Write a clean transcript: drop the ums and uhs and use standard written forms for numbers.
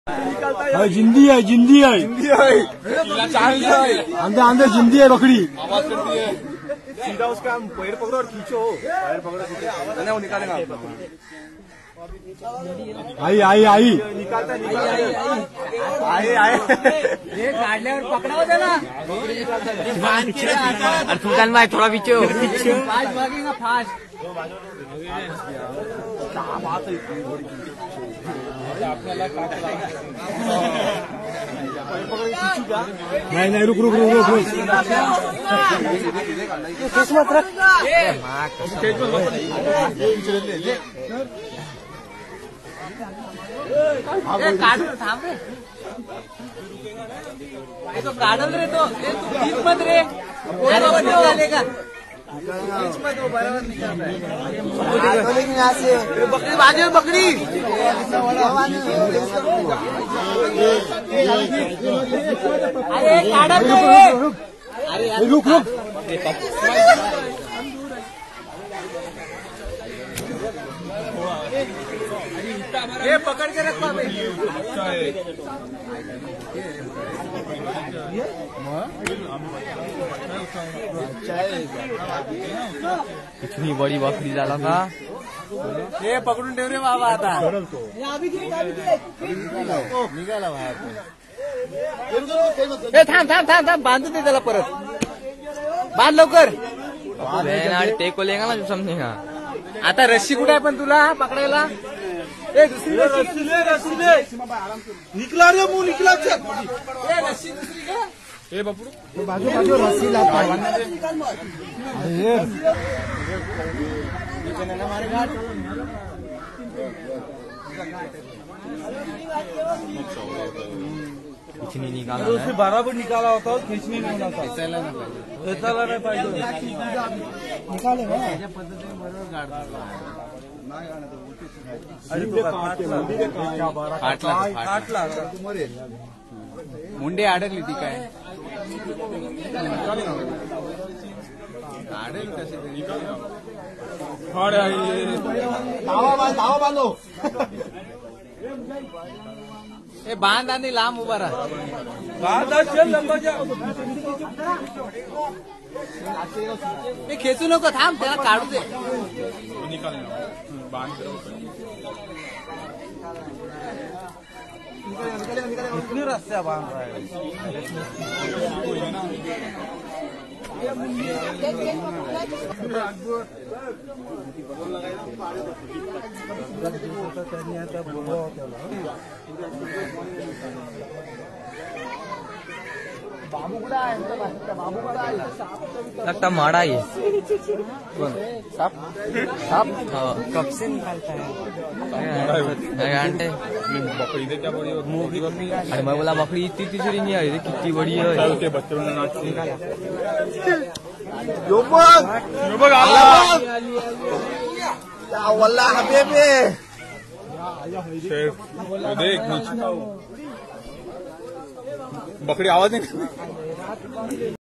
जिंदी है जिंदी है अंदर अंदर जिंदी है बकरी। आवाज करती है सीधा उसका पैर पकड़ो और खींचो, पैर पकड़ो वो निकालेगा। आई आई आई निकालता आए आए ये काटल्यावर पकडावं त्याला। अरे तुमकान माहिती थोडा विचार फास्ट भागेगा फास्ट। नहीं नहीं रुक रुक रुक रुक रुक किस्मत रख काढून थांब रे तो काढल रे तो बीच मत रे निकालेगा बीच मत वो बराबर निकालता है लेकिन यहाँ से बकरी बाजू बकरी अरे काढल रे रुक रुक ये पकड़ के रख पावे। इतनी बड़ी बकरी झाला का ये पकडून ठेव रे बाबा आता निघाला थांब थांब थांब थांब बांधून दे त्याला परत बांध लवकर ते कोलेगा ना समजेगा। आता रस्सी कुठे आहे पण तुला पकडायला रस्सी ले निकला रे मुंह निकला रस्सी दुसरी का बापू बाजू बाजू रस्सी लाता इतनी निकाला उसने बराबर निकाला होता है, खींचने नहीं होना था, ऐसा नहीं पाहिजे निकालेगा काटला मुंडे अडकली ती काय अडेल कसे धावा बांधो हे बांध आणि लांब उभा राहा मी खेचू नको थांब त्याला काढू दे कितने रस्ते बांध रहा है लगता माड़ा ये साप साप कब निकालता है घंटे बकरी दे क्या बड़ी बकरी अरे मैं बोला बकरी इतनी तीसरी नहीं आई कितनी बड़ी है उसके बच्चों ने नाच वल्ला हबीबी देख बकरी आवाज नहीं